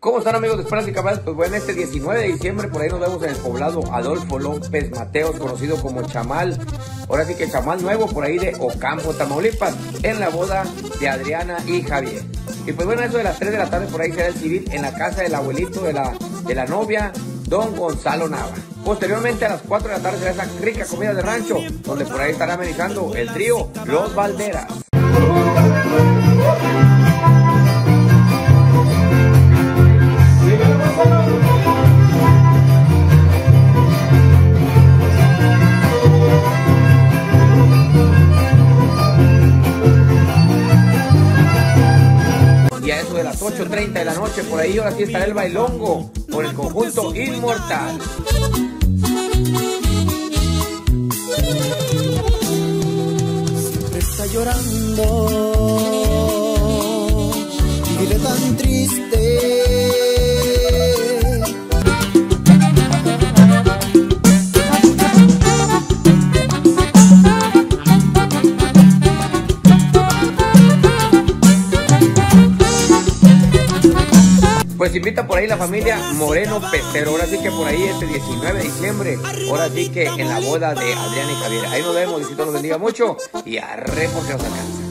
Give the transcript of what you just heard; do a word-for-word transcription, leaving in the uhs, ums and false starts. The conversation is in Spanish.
¿Cómo están, amigos de Esperanza y Cabal? Pues bueno, este diecinueve de diciembre por ahí nos vemos en el poblado Adolfo López Mateos, conocido como Chamal. Ahora sí que Chamal Nuevo, por ahí de Ocampo, Tamaulipas, en la boda de Adriana y Javier. Y pues bueno, eso de las tres de la tarde por ahí será el civil en la casa del abuelito de la, de la novia, don Gonzalo Nava. Posteriormente a las cuatro de la tarde será esa rica comida de rancho, donde por ahí estará amenizando el trío Los Valderas. Y a eso de las ocho treinta de la noche, por ahí ahora sí estará el bailongo por el conjunto Inmortal. Siempre está llorando y vive tan triste. Pues invita por ahí la familia Moreno Pecero. Ahora sí que por ahí este diecinueve de diciembre, ahora sí que en la boda de Adriana y Javier. Ahí nos vemos, Diosito los bendiga mucho y arre porque nos alcanza.